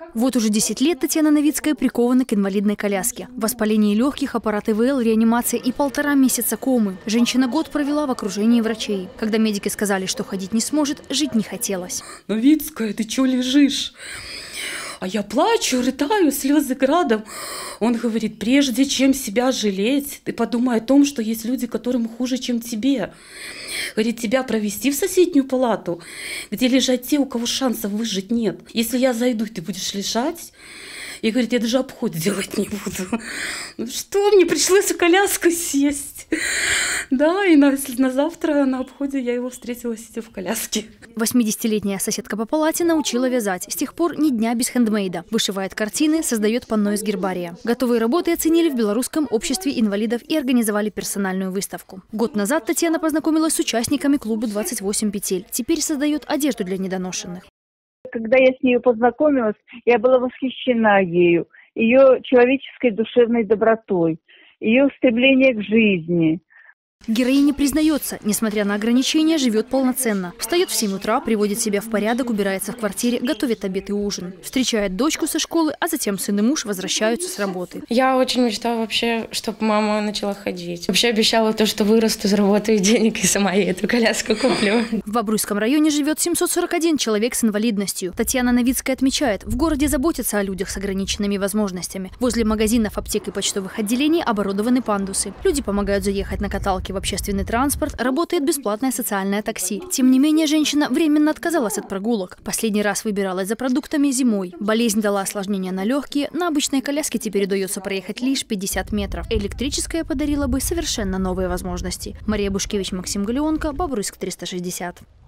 Вот уже 10 лет Татьяна Новицкая прикована к инвалидной коляске. Воспаление легких, аппарат ИВЛ, реанимация и 1,5 месяца комы. Женщина год провела в окружении врачей. Когда медики сказали, что ходить не сможет, жить не хотелось. Новицкая, ты чё лежишь? А я плачу, рыдаю, слезы градом. Он говорит, прежде чем себя жалеть, ты подумай о том, что есть люди, которым хуже, чем тебе. Говорит, тебя провести в соседнюю палату, где лежат те, у кого шансов выжить нет. Если я зайду, ты будешь лежать. И говорит, я даже обход делать не буду. Ну что, мне пришлось в коляску сесть. Да, и на завтра на обходе я его встретила, сидя в коляске. 80-летняя соседка по палате научила вязать. С тех пор ни дня без хендмейда. Вышивает картины, создает панно из гербария. Готовые работы оценили в Белорусском обществе инвалидов и организовали персональную выставку. Год назад Татьяна познакомилась с участниками клуба «28 петель». Теперь создает одежду для недоношенных. Когда я с ней познакомилась, я была восхищена ею, ее человеческой душевной добротой, ее стремление к жизни. Героиня признается, несмотря на ограничения, живет полноценно. Встает в 7 утра, приводит себя в порядок, убирается в квартире, готовит обед и ужин. Встречает дочку со школы, а затем сын и муж возвращаются с работы. Я очень мечтала вообще, чтобы мама начала ходить. Вообще обещала то, что вырасту, заработаю денег и сама ей эту коляску куплю. В Бобруйском районе живет 741 человек с инвалидностью. Татьяна Новицкая отмечает, в городе заботятся о людях с ограниченными возможностями. Возле магазинов, аптек и почтовых отделений оборудованы пандусы. Люди помогают заехать на каталке в общественный транспорт, работает бесплатное социальное такси. Тем не менее, женщина временно отказалась от прогулок. Последний раз выбиралась за продуктами зимой. Болезнь дала осложнения на легкие. На обычной коляске теперь удается проехать лишь 50 метров. Электрическая подарила бы совершенно новые возможности. Мария Бушкевич, Максим Галеонко, Бобруйск 360.